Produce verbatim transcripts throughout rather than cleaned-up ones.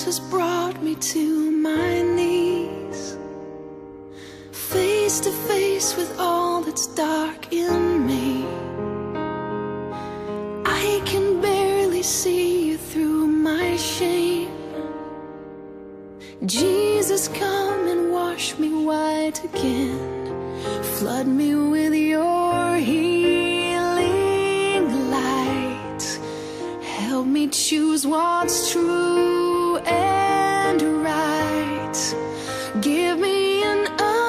has brought me to my knees, face to face with all that's dark in me. I can barely see you through my shame. Jesus, come and wash me white again. Flood me with your healing light. Help me choose what's true and right. Give me an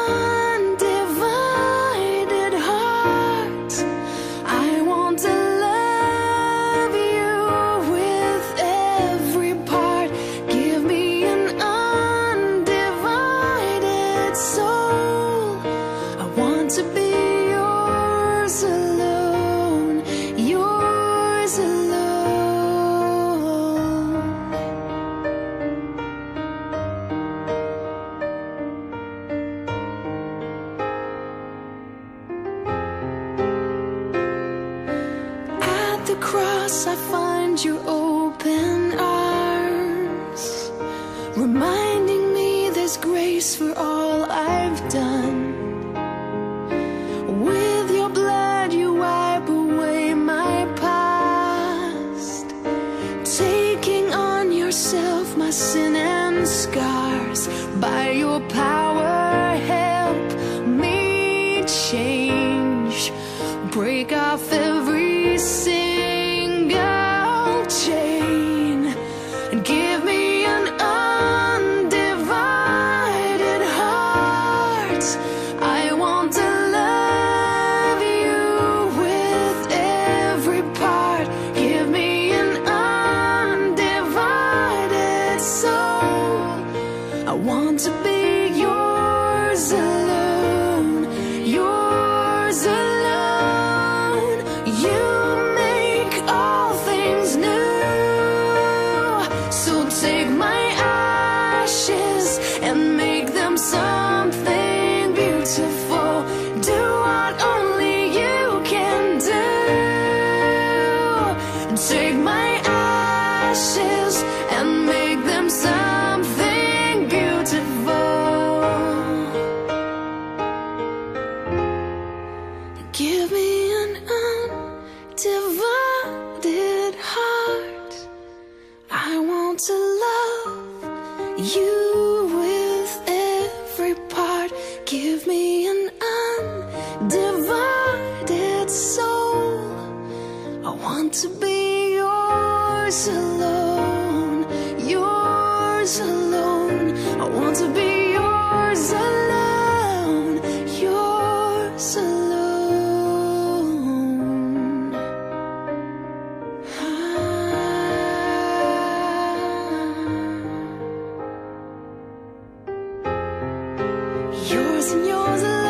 undivided heart. I want to love you with every part. Give me an undivided soul. I want to be yours alone, yours alone. At the cross I find your open arms, reminding me there's grace for all I've done. With your blood you wipe away my past, taking on yourself my sin and scars. By your power help me change, break off every single chain, and give me an undivided heart. I want to love you with every part. Give me an undivided soul. I want to be yours alone, yours alone. You make all things new. So take my ashes and make them something beautiful. Do what only you can do. Take my ashes and make them something beautiful. Give me an undivided heart. I want to love you with every part. Give me an undivided soul. I want to be yours alone, yours alone. I want to be yours alone, yours alone. Ah. Yours and yours alone.